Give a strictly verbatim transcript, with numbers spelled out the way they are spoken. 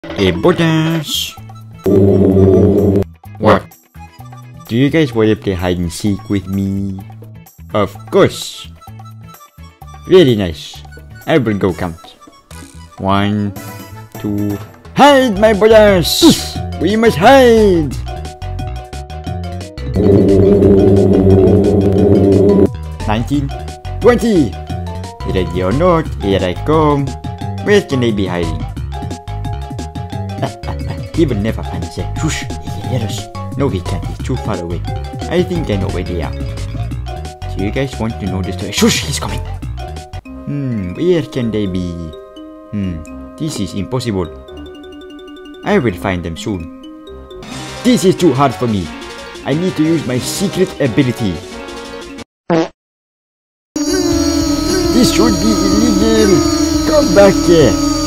A bonus. What? Do you guys want to play hide and seek with me? Of course. Very nice. I will go count. One, two. Hide, my brothers! We must hide! Nineteen, twenty. Ready or not, here I come. Where can they be hiding? He will never find us. Shush, he can hear us. No, he can't. He's too far away. I think I know where they are. Do you guys want to know the story? Shush, he's coming. Hmm, where can they be? Hmm, this is impossible. I will find them soon. This is too hard for me. I need to use my secret ability. This should be illegal. Come back here.